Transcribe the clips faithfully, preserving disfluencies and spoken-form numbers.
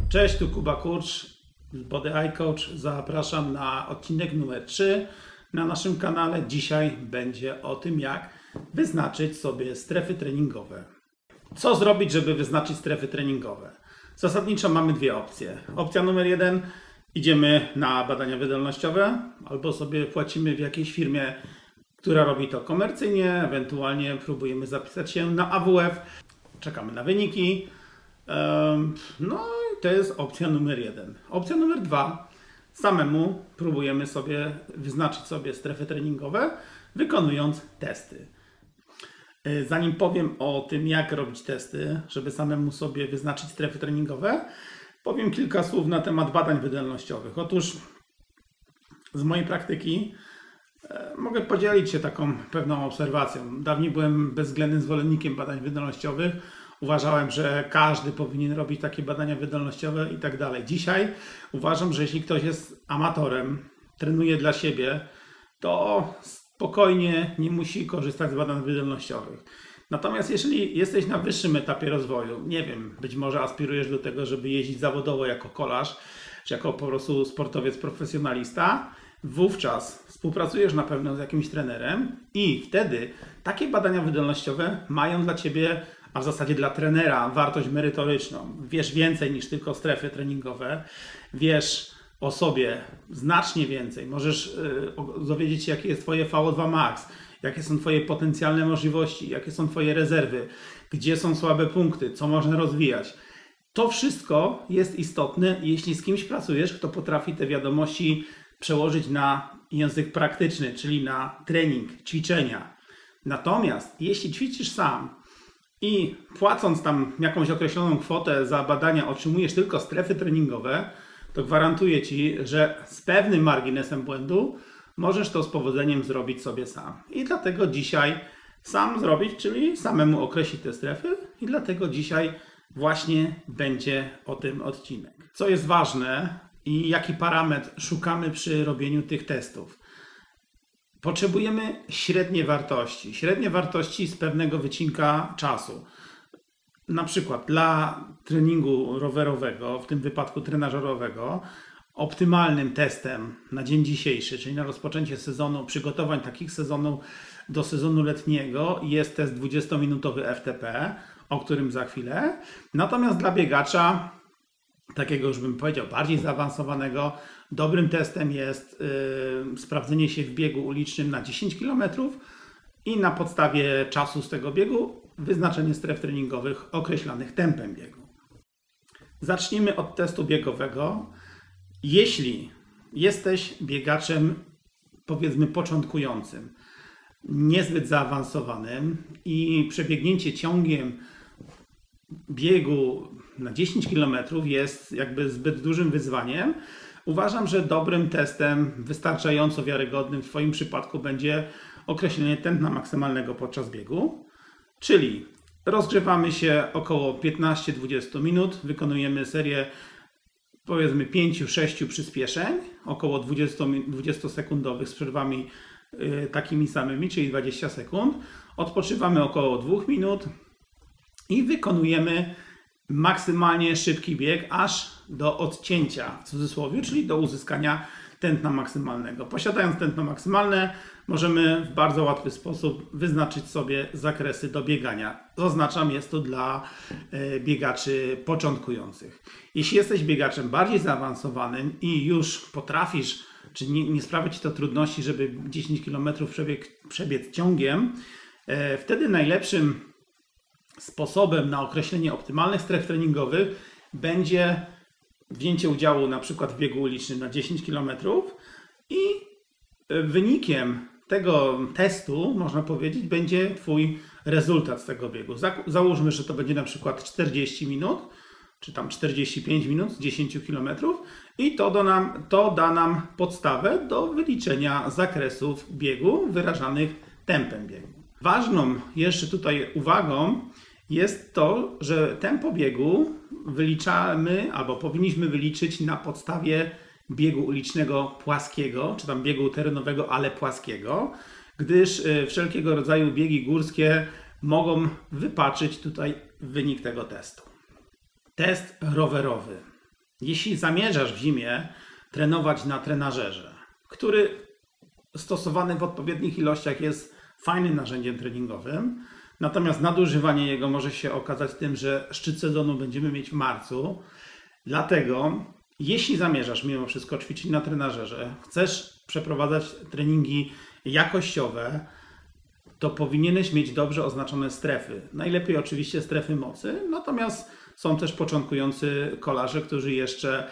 Cześć, tu Kuba Kurcz z Body Eye Coach. Zapraszam na odcinek numer trzy na naszym kanale. Dzisiaj będzie o tym, jak wyznaczyć sobie strefy treningowe. Co zrobić, żeby wyznaczyć strefy treningowe? Zasadniczo mamy dwie opcje. Opcja numer jeden, idziemy na badania wydolnościowe albo sobie płacimy w jakiejś firmie, która robi to komercyjnie, ewentualnie próbujemy zapisać się na A W F, czekamy na wyniki. No i to jest opcja numer jeden. Opcja numer dwa. Samemu próbujemy sobie wyznaczyć sobie strefy treningowe, wykonując testy. Zanim powiem o tym, jak robić testy, żeby samemu sobie wyznaczyć strefy treningowe, powiem kilka słów na temat badań wydolnościowych. Otóż z mojej praktyki mogę podzielić się taką pewną obserwacją. Dawniej byłem bezwzględnym zwolennikiem badań wydolnościowych. Uważałem, że każdy powinien robić takie badania wydolnościowe i tak dalej. Dzisiaj uważam, że jeśli ktoś jest amatorem, trenuje dla siebie, to spokojnie nie musi korzystać z badań wydolnościowych. Natomiast jeżeli jesteś na wyższym etapie rozwoju, nie wiem, być może aspirujesz do tego, żeby jeździć zawodowo jako kolarz, czy jako po prostu sportowiec profesjonalista, wówczas współpracujesz na pewno z jakimś trenerem i wtedy takie badania wydolnościowe mają dla Ciebie, a w zasadzie dla trenera, wartość merytoryczną. Wiesz więcej niż tylko strefy treningowe, wiesz o sobie znacznie więcej. Możesz yy, dowiedzieć się, jakie jest Twoje V O dwa max, jakie są Twoje potencjalne możliwości, jakie są Twoje rezerwy, gdzie są słabe punkty, co można rozwijać. To wszystko jest istotne, jeśli z kimś pracujesz, kto potrafi te wiadomości przełożyć na język praktyczny, czyli na trening, ćwiczenia. Natomiast jeśli ćwiczysz sam i płacąc tam jakąś określoną kwotę za badania otrzymujesz tylko strefy treningowe, to gwarantuję Ci, że z pewnym marginesem błędu możesz to z powodzeniem zrobić sobie sam. I dlatego dzisiaj sam zrobić, czyli samemu określić te strefy i dlatego dzisiaj właśnie będzie o tym odcinek. Co jest ważne i jaki parametr szukamy przy robieniu tych testów? Potrzebujemy średnie wartości. Średnie wartości z pewnego wycinka czasu. Na przykład dla treningu rowerowego, w tym wypadku trenażerowego, optymalnym testem na dzień dzisiejszy, czyli na rozpoczęcie sezonu, przygotowań takich sezonów do sezonu letniego jest test dwudziestominutowy F T P, o którym za chwilę. Natomiast dla biegacza, takiego już bym powiedział bardziej zaawansowanego, dobrym testem jest yy, sprawdzenie się w biegu ulicznym na dziesięć kilometrów i na podstawie czasu z tego biegu wyznaczenie stref treningowych określanych tempem biegu. Zacznijmy od testu biegowego. Jeśli jesteś biegaczem, powiedzmy początkującym, niezbyt zaawansowanym i przebiegnięcie ciągiem biegu na dziesięć kilometrów jest jakby zbyt dużym wyzwaniem, uważam, że dobrym testem, wystarczająco wiarygodnym w Twoim przypadku będzie określenie tętna maksymalnego podczas biegu, czyli rozgrzewamy się około piętnaście do dwudziestu minut, wykonujemy serię powiedzmy pięć do sześciu przyspieszeń, około dwudziestosekundowych z przerwami yy, takimi samymi, czyli dwadzieścia sekund, odpoczywamy około dwóch minut i wykonujemy maksymalnie szybki bieg aż do odcięcia w cudzysłowie, czyli do uzyskania tętna maksymalnego. Posiadając tętno maksymalne możemy w bardzo łatwy sposób wyznaczyć sobie zakresy do biegania. Zaznaczam, jest to dla biegaczy początkujących. Jeśli jesteś biegaczem bardziej zaawansowanym i już potrafisz, czy nie, nie sprawia Ci to trudności, żeby dziesięć kilometrów przebieg, przebiec ciągiem, wtedy najlepszym sposobem na określenie optymalnych stref treningowych będzie wzięcie udziału na przykład w biegu ulicznym na dziesięć kilometrów i wynikiem tego testu, można powiedzieć, będzie Twój rezultat z tego biegu. Załóżmy, że to będzie na przykład czterdzieści minut, czy tam czterdzieści pięć minut z dziesięciu kilometrów i to, do nam, to da nam podstawę do wyliczenia zakresów biegu wyrażanych tempem biegu. Ważną jeszcze tutaj uwagą jest to, że tempo biegu wyliczamy albo powinniśmy wyliczyć na podstawie biegu ulicznego płaskiego, czy tam biegu terenowego, ale płaskiego, gdyż wszelkiego rodzaju biegi górskie mogą wypaczyć tutaj wynik tego testu. Test rowerowy. Jeśli zamierzasz w zimie trenować na trenażerze, który stosowany w odpowiednich ilościach jest fajnym narzędziem treningowym, natomiast nadużywanie jego może się okazać tym, że szczyt sezonu będziemy mieć w marcu. Dlatego, jeśli zamierzasz mimo wszystko ćwiczyć na trenażerze, chcesz przeprowadzać treningi jakościowe, to powinieneś mieć dobrze oznaczone strefy. Najlepiej oczywiście strefy mocy, natomiast są też początkujący kolarze, którzy jeszcze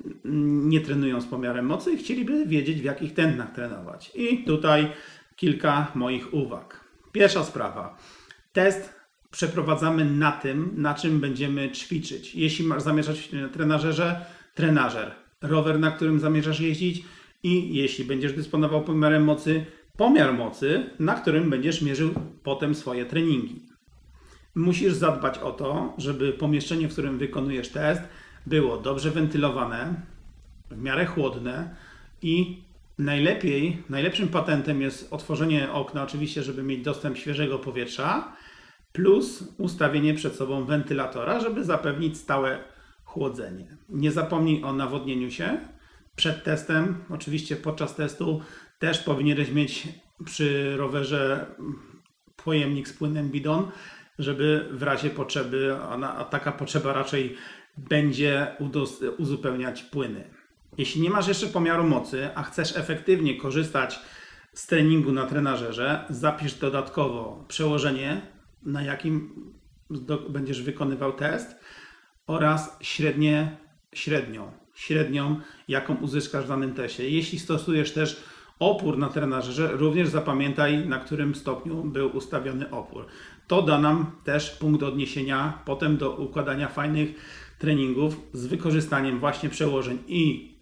nie trenują z pomiarem mocy i chcieliby wiedzieć, w jakich tętnach trenować. I tutaj kilka moich uwag. Pierwsza sprawa. Test przeprowadzamy na tym, na czym będziemy ćwiczyć. Jeśli masz zamierzać na trenażerze, trenażer. Rower, na którym zamierzasz jeździć i jeśli będziesz dysponował pomiarem mocy, pomiar mocy, na którym będziesz mierzył potem swoje treningi. Musisz zadbać o to, żeby pomieszczenie, w którym wykonujesz test, było dobrze wentylowane, w miarę chłodne i najlepiej, najlepszym patentem jest otworzenie okna, oczywiście, żeby mieć dostęp świeżego powietrza, plus ustawienie przed sobą wentylatora, żeby zapewnić stałe chłodzenie. Nie zapomnij o nawodnieniu się przed testem. Oczywiście podczas testu też powinieneś mieć przy rowerze pojemnik z płynem bidon, żeby w razie potrzeby, a taka potrzeba raczej będzie uzupełniać płyny. Jeśli nie masz jeszcze pomiaru mocy, a chcesz efektywnie korzystać z treningu na trenażerze, zapisz dodatkowo przełożenie, na jakim będziesz wykonywał test oraz średnie, średnią, średnią, jaką uzyskasz w danym teście. Jeśli stosujesz też opór na trenażerze, również zapamiętaj, na którym stopniu był ustawiony opór. To da nam też punkt odniesienia potem do układania fajnych treningów z wykorzystaniem właśnie przełożeń i,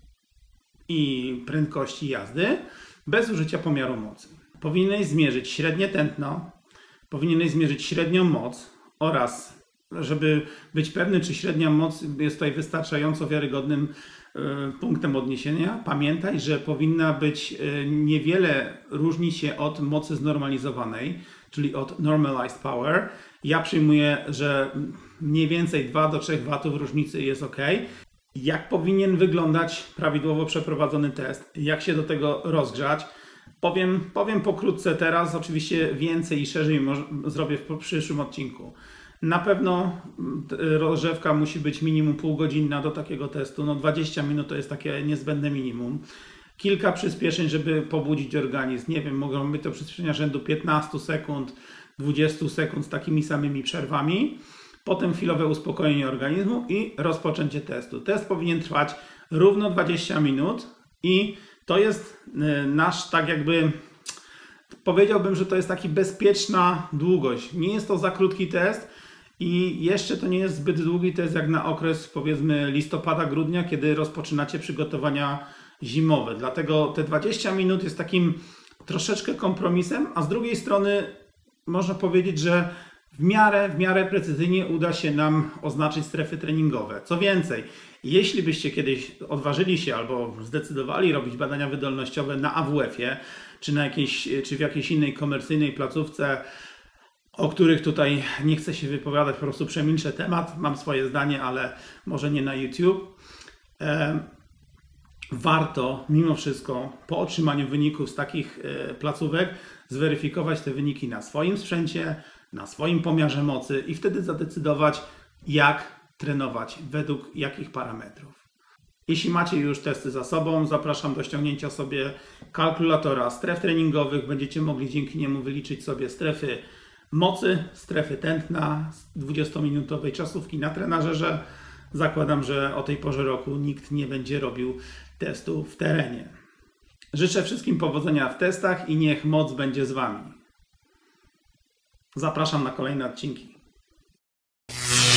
i prędkości jazdy bez użycia pomiaru mocy. Powinieneś zmierzyć średnie tętno, powinieneś zmierzyć średnią moc oraz, żeby być pewny, czy średnia moc jest tutaj wystarczająco wiarygodnym y, punktem odniesienia, pamiętaj, że powinna być y, niewiele różni się od mocy znormalizowanej, czyli od normalized power. Ja przyjmuję, że mniej więcej dwa do trzech watów różnicy jest ok. Jak powinien wyglądać prawidłowo przeprowadzony test? Jak się do tego rozgrzać? Powiem, powiem pokrótce teraz, oczywiście więcej i szerzej zrobię w przyszłym odcinku. Na pewno rozgrzewka musi być minimum półgodzinna do takiego testu. No dwadzieścia minut to jest takie niezbędne minimum. Kilka przyspieszeń, żeby pobudzić organizm. Nie wiem, mogą być to przyspieszenia rzędu piętnaście sekund, dwadzieścia sekund z takimi samymi przerwami. Potem chwilowe uspokojenie organizmu i rozpoczęcie testu. Test powinien trwać równo dwadzieścia minut i to jest nasz, tak jakby, powiedziałbym, że to jest taki bezpieczna długość. Nie jest to za krótki test i jeszcze to nie jest zbyt długi test jak na okres, powiedzmy, listopada, grudnia, kiedy rozpoczynacie przygotowania zimowe. Dlatego te dwadzieścia minut jest takim troszeczkę kompromisem, a z drugiej strony można powiedzieć, że w miarę, w miarę precyzyjnie uda się nam oznaczyć strefy treningowe. Co więcej, jeśli byście kiedyś odważyli się albo zdecydowali robić badania wydolnościowe na A W F-ie, czy, na jakiejś, czy w jakiejś innej komercyjnej placówce, o których tutaj nie chcę się wypowiadać, po prostu przemilczę temat, mam swoje zdanie, ale może nie na YouTube. E, warto mimo wszystko po otrzymaniu wyników z takich e, placówek zweryfikować te wyniki na swoim sprzęcie, na swoim pomiarze mocy i wtedy zadecydować, jak trenować, według jakich parametrów. Jeśli macie już testy za sobą, zapraszam do ściągnięcia sobie kalkulatora stref treningowych. Będziecie mogli dzięki niemu wyliczyć sobie strefy mocy, strefy tętna z dwudziestominutowej czasówki na trenażerze. Zakładam, że o tej porze roku nikt nie będzie robił testu w terenie. Życzę wszystkim powodzenia w testach i niech moc będzie z Wami. Zapraszam na kolejne odcinki.